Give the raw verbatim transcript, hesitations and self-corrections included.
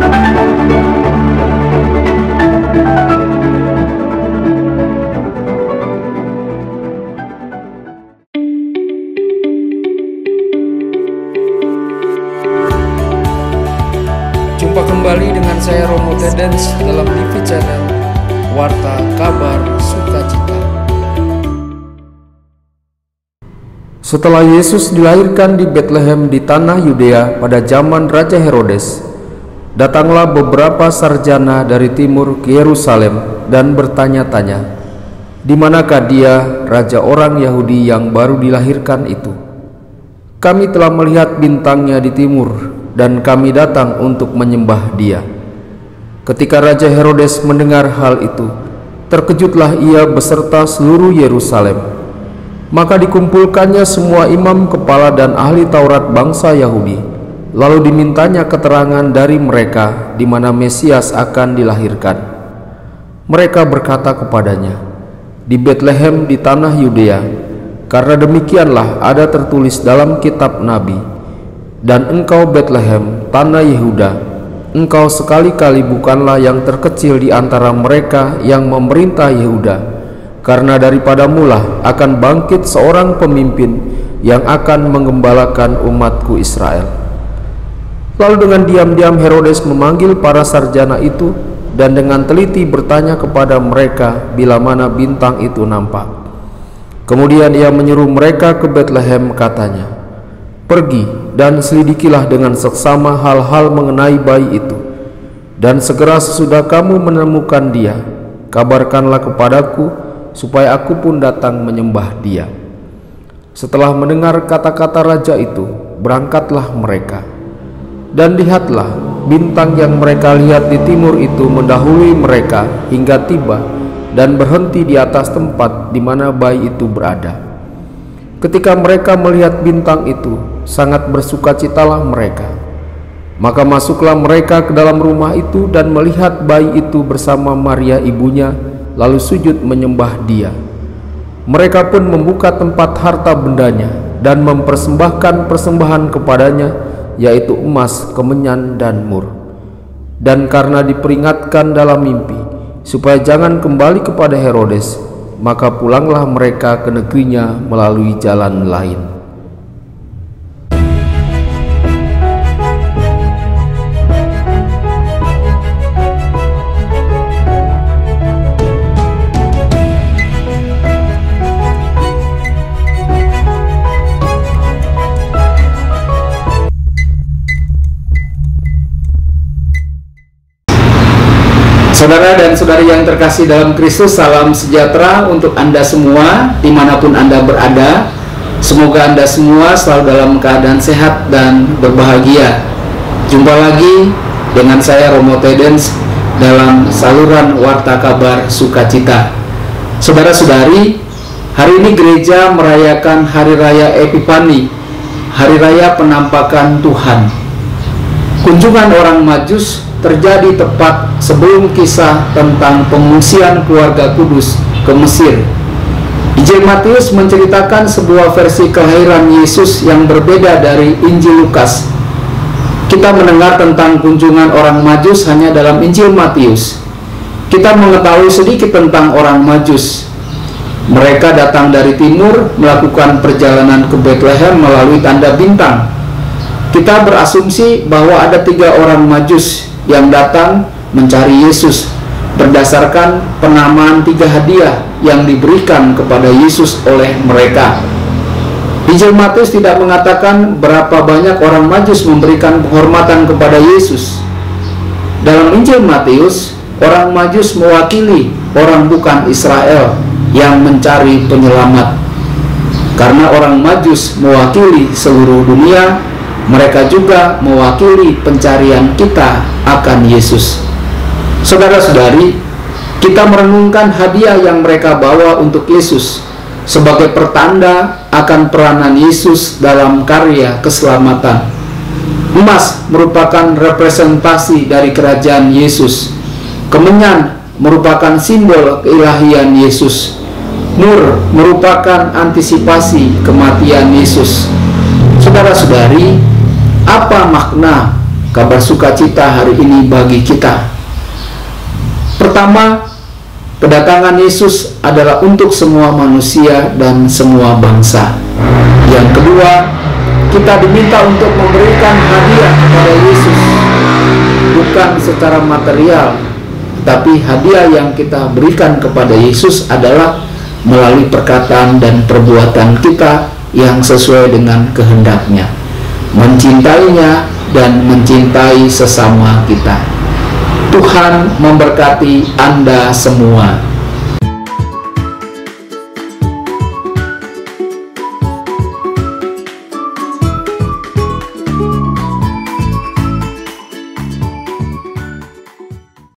Jumpa kembali dengan saya Romo Tedens dalam T V Channel Warta Kabar Sukacita. Setelah Yesus dilahirkan di Bethlehem di tanah Yudea pada zaman Raja Herodes, datanglah beberapa sarjana dari timur ke Yerusalem dan bertanya-tanya, "Di manakah dia, raja orang Yahudi yang baru dilahirkan itu? Kami telah melihat bintangnya di timur, dan kami datang untuk menyembah dia." Ketika Raja Herodes mendengar hal itu, terkejutlah ia beserta seluruh Yerusalem. Maka dikumpulkannya semua imam kepala dan ahli Taurat bangsa Yahudi, lalu dimintanya keterangan dari mereka di mana Mesias akan dilahirkan. Mereka berkata kepadanya, "Di Bethlehem di tanah Yudea, karena demikianlah ada tertulis dalam kitab Nabi, dan engkau Bethlehem, tanah Yehuda, engkau sekali-kali bukanlah yang terkecil di antara mereka yang memerintah Yehuda, karena daripadamulah akan bangkit seorang pemimpin yang akan menggembalakan umatku Israel." Lalu dengan diam-diam Herodes memanggil para sarjana itu dan dengan teliti bertanya kepada mereka bila mana bintang itu nampak. Kemudian ia menyuruh mereka ke Bethlehem, katanya, "Pergi dan selidikilah dengan seksama hal-hal mengenai bayi itu, dan segera sesudah kamu menemukan dia, kabarkanlah kepadaku supaya aku pun datang menyembah dia." Setelah mendengar kata-kata raja itu, berangkatlah mereka. Dan lihatlah, bintang yang mereka lihat di timur itu mendahului mereka hingga tiba dan berhenti di atas tempat di mana bayi itu berada. Ketika mereka melihat bintang itu, sangat bersukacitalah mereka. Maka masuklah mereka ke dalam rumah itu dan melihat bayi itu bersama Maria ibunya, lalu sujud menyembah dia. Mereka pun membuka tempat harta bendanya dan mempersembahkan persembahan kepadanya, yaitu emas, kemenyan, dan mur. Dan karena diperingatkan dalam mimpi supaya jangan kembali kepada Herodes, maka pulanglah mereka ke negerinya melalui jalan lain. Saudara dan saudari yang terkasih dalam Kristus, salam sejahtera untuk Anda semua dimanapun Anda berada. Semoga Anda semua selalu dalam keadaan sehat dan berbahagia. Jumpa lagi dengan saya Romo Tedens dalam saluran Warta Kabar Sukacita. Saudara-saudari, hari ini gereja merayakan Hari Raya Epifani, Hari Raya Penampakan Tuhan. Kunjungan orang Majus terjadi tepat sebelum kisah tentang pengungsian keluarga kudus ke Mesir. Injil Matius menceritakan sebuah versi kelahiran Yesus yang berbeda dari Injil Lukas. Kita mendengar tentang kunjungan orang Majus hanya dalam Injil Matius. Kita mengetahui sedikit tentang orang Majus. Mereka datang dari timur, melakukan perjalanan ke Bethlehem melalui tanda bintang. Kita berasumsi bahwa ada tiga orang Majus yang datang mencari Yesus berdasarkan penamaan tiga hadiah yang diberikan kepada Yesus oleh mereka. Injil Matius tidak mengatakan berapa banyak orang Majus memberikan penghormatan kepada Yesus. Dalam Injil Matius, orang Majus mewakili orang bukan Israel yang mencari penyelamat. Karena orang Majus mewakili seluruh dunia, mereka juga mewakili pencarian kita akan Yesus. Saudara-saudari, kita merenungkan hadiah yang mereka bawa untuk Yesus sebagai pertanda akan peranan Yesus dalam karya keselamatan. Emas merupakan representasi dari kerajaan Yesus. Kemenyan merupakan simbol keilahian Yesus. Mur merupakan antisipasi kematian Yesus. Saudara-saudari, apa makna kabar sukacita hari ini bagi kita. Pertama, kedatangan Yesus adalah untuk semua manusia dan semua bangsa. Yang kedua, kita diminta untuk memberikan hadiah kepada Yesus, bukan secara material, tapi hadiah yang kita berikan kepada Yesus adalah melalui perkataan dan perbuatan kita yang sesuai dengan kehendaknya, mencintainya dan mencintai sesama kita. Tuhan memberkati Anda semua.